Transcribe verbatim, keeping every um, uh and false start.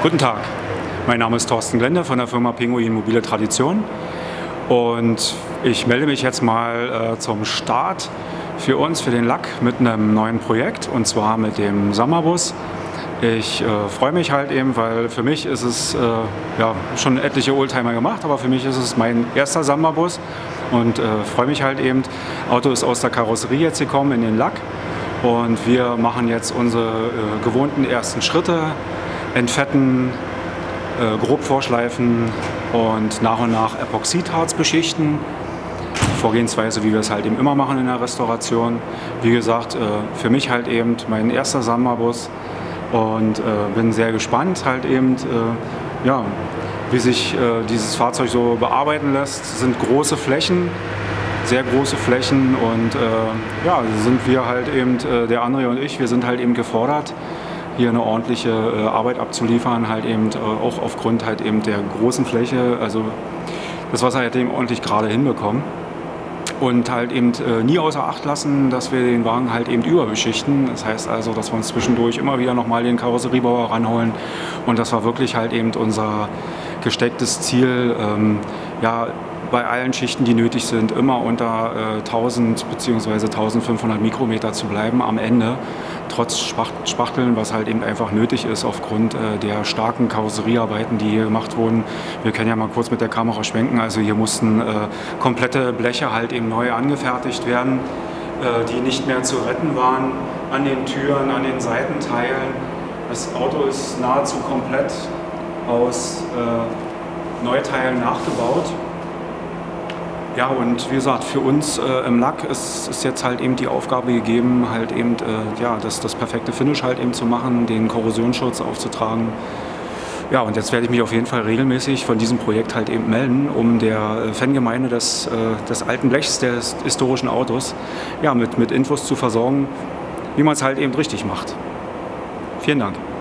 Guten Tag, mein Name ist Thorsten Glende von der Firma Pinguin Mobile Tradition und ich melde mich jetzt mal äh, zum Start für uns, für den Lack mit einem neuen Projekt, und zwar mit dem Samba-Bus. Ich äh, freue mich halt eben, weil für mich ist es äh, ja, schon etliche Oldtimer gemacht, aber für mich ist es mein erster Samba-Bus und äh, freue mich halt eben. Auto ist aus der Karosserie jetzt gekommen in den Lack und wir machen jetzt unsere äh, gewohnten ersten Schritte, entfetten, äh, grob vorschleifen und nach und nach Epoxidharz beschichten. Vorgehensweise, wie wir es halt eben immer machen in der Restauration. Wie gesagt, äh, für mich halt eben mein erster Samba-Bus und äh, bin sehr gespannt halt eben, äh, ja, wie sich äh, dieses Fahrzeug so bearbeiten lässt. Es sind große Flächen, sehr große Flächen und äh, ja, sind wir halt eben, äh, der André und ich, wir sind halt eben gefordert, hier eine ordentliche äh, Arbeit abzuliefern, halt eben äh, auch aufgrund halt eben der großen Fläche, also das, was wir halt eben ordentlich gerade hinbekommen. Und halt eben äh, nie außer Acht lassen, dass wir den Wagen halt eben überbeschichten. Das heißt also, dass wir uns zwischendurch immer wieder nochmal den Karosseriebauer ranholen und das war wirklich halt eben unser gestecktes Ziel, ähm, ja, bei allen Schichten, die nötig sind, immer unter äh, tausend bzw. eintausendfünfhundert Mikrometer zu bleiben am Ende, trotz Spachteln, was halt eben einfach nötig ist aufgrund äh, der starken Karosseriearbeiten, die hier gemacht wurden. Wir können ja mal kurz mit der Kamera schwenken, also hier mussten äh, komplette Bleche halt eben neu angefertigt werden, äh, die nicht mehr zu retten waren an den Türen, an den Seitenteilen. Das Auto ist nahezu komplett aus äh, Neuteilen nachgebaut. Ja, und wie gesagt, für uns äh, im Lack ist, ist jetzt halt eben die Aufgabe gegeben, halt eben äh, ja, das, das perfekte Finish halt eben zu machen, den Korrosionsschutz aufzutragen. Ja, und jetzt werde ich mich auf jeden Fall regelmäßig von diesem Projekt halt eben melden, um der Fangemeinde des, äh, des alten Blechs, des historischen Autos, ja, mit, mit Infos zu versorgen, wie man es halt eben richtig macht. Vielen Dank.